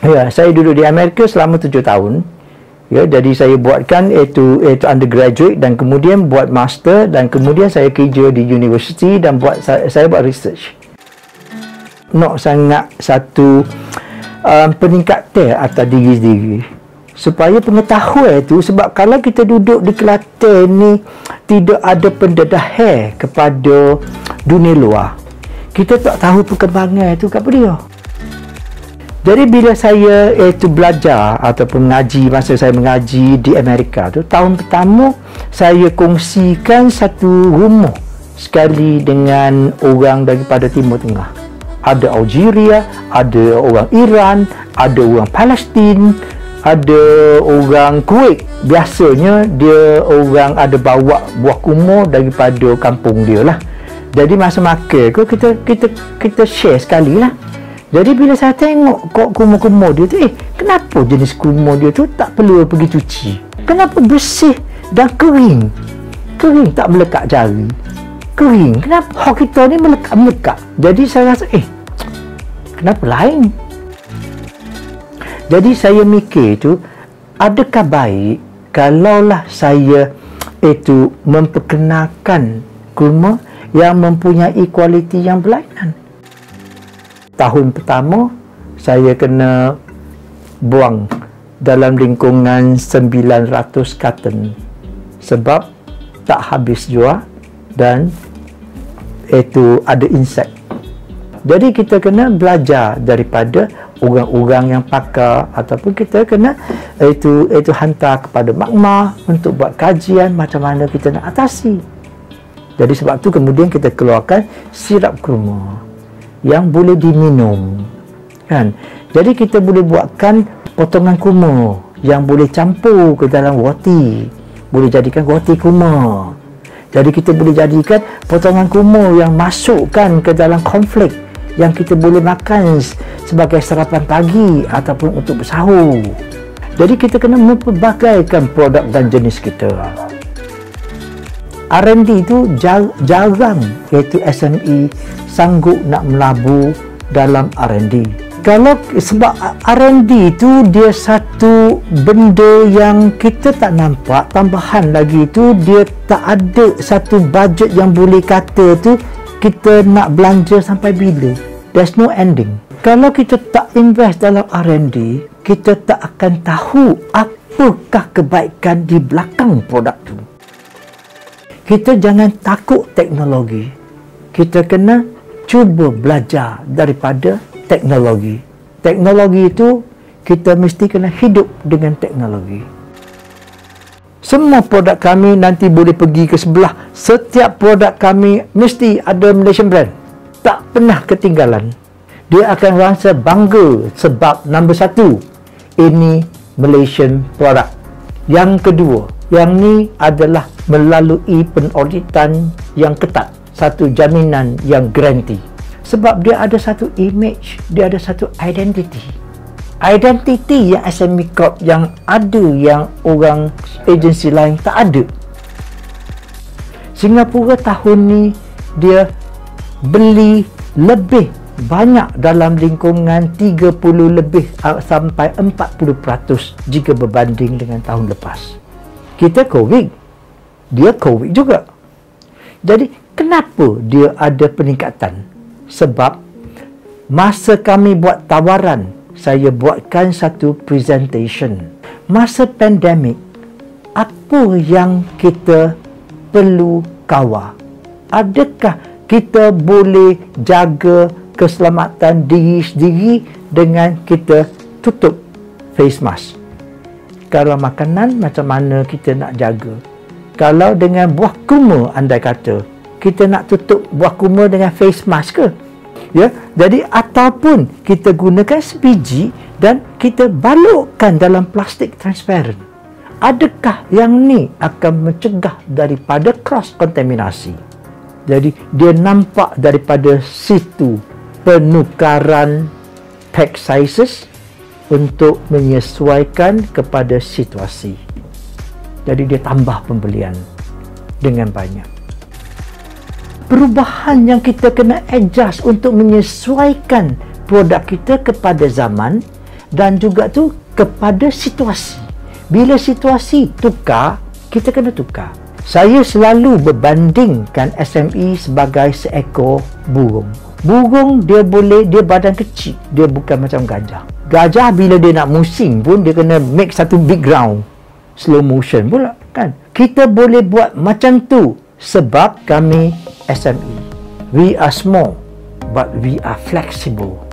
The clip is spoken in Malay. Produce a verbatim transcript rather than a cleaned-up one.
Ya, saya duduk di Amerika selama tujuh tahun. Ya, jadi saya buatkan itu itu undergraduate dan kemudian buat master dan kemudian saya kerja di university dan buat saya, saya buat research. Nak sangat satu um, peningkatan atas diri sendiri supaya pengetahuan itu, sebab kalau kita duduk di Kelantan ni tidak ada pendedahan kepada dunia luar, kita tak tahu perkembangan itu kat dia. Jadi bila saya itu belajar ataupun mengaji, masa saya mengaji di Amerika tu, tahun pertama saya kongsikan satu rumah sekali dengan orang daripada Timur Tengah. Ada Algeria, ada orang Iran, ada orang Palestin, ada orang Kuwait. Biasanya dia orang ada bawa buah kurma daripada kampung dia lah. Jadi masa makan tu kita kita kita share sekali lah. Jadi bila saya tengok kok kurma-kurma dia tu, eh kenapa jenis kurma dia tu tak perlu pergi cuci? Kenapa bersih dan kering? Kering, tak melekat jari. Kering. Kenapa hak kita ni melekat-melekat? Jadi saya rasa, eh kenapa lain? Jadi saya mikir tu, adakah baik kalaulah saya itu memperkenalkan kurma yang mempunyai kualiti yang berlainan? Tahun pertama saya kena buang dalam lingkungan sembilan ratus carton sebab tak habis jual dan itu ada insek. Jadi kita kena belajar daripada orang-orang yang pakar ataupun kita kena itu itu hantar kepada makmah untuk buat kajian macam mana kita nak atasi. Jadi sebab tu kemudian kita keluarkan sirap kurma yang boleh diminum, kan? Jadi kita boleh buatkan potongan kurma yang boleh campur ke dalam roti, boleh jadikan roti kurma. Jadi kita boleh jadikan potongan kurma yang masukkan ke dalam cornflake yang kita boleh makan sebagai sarapan pagi ataupun untuk bersahur. Jadi kita kena memperbagaikan produk dan jenis kita. R and D itu jar, jarang iaitu S M E sanggup nak melabur dalam R and D. Kalau sebab R and D itu dia satu benda yang kita tak nampak, tambahan lagi itu dia tak ada satu budget yang boleh kata tu kita nak belanja sampai bila. There's no ending. Kalau kita tak invest dalam R and D, kita tak akan tahu apakah kebaikan di belakang produk tu. Kita jangan takut teknologi. Kita kena cuba belajar daripada teknologi. Teknologi itu kita mesti kena hidup dengan teknologi. Semua produk kami nanti boleh pergi ke sebelah. Setiap produk kami mesti ada Malaysian brand. Tak pernah ketinggalan. Dia akan rasa bangga sebab nombor satu, ini Malaysian produk. Yang kedua, yang ni adalah melalui penauditan yang ketat, satu jaminan yang garanti. Sebab dia ada satu image, dia ada satu identity. Identity yang S M E Corp yang ada yang orang agensi lain tak ada. Singapura tahun ni dia beli lebih banyak dalam lingkungan tiga puluh lebih sampai empat puluh peratus jika berbanding dengan tahun lepas. Kita COVID, dia COVID juga. Jadi kenapa dia ada peningkatan? Sebab masa kami buat tawaran, saya buatkan satu presentation. Masa pandemik, apa yang kita perlu kawal? Adakah kita boleh jaga keselamatan diri sendiri dengan kita tutup face mask? Kalau makanan, macam mana kita nak jaga? Kalau dengan buah kurma, andai kata kita nak tutup buah kurma dengan face mask ke? Ya, jadi ataupun kita gunakan sebiji dan kita balutkan dalam plastik transparent. Adakah yang ni akan mencegah daripada cross kontaminasi? Jadi dia nampak daripada situ penukaran pack sizes untuk menyesuaikan kepada situasi. Jadi dia tambah pembelian dengan banyak. Perubahan yang kita kena adjust untuk menyesuaikan produk kita kepada zaman dan juga tu kepada situasi. Bila situasi tukar, kita kena tukar. Saya selalu berbandingkan S M E sebagai seekor burung. Burung dia boleh, dia badan kecil, dia bukan macam gajah. Gajah bila dia nak musing pun dia kena make satu big round, slow motion pula kan. Kita boleh buat macam tu sebab kami S M E. We are small but we are flexible.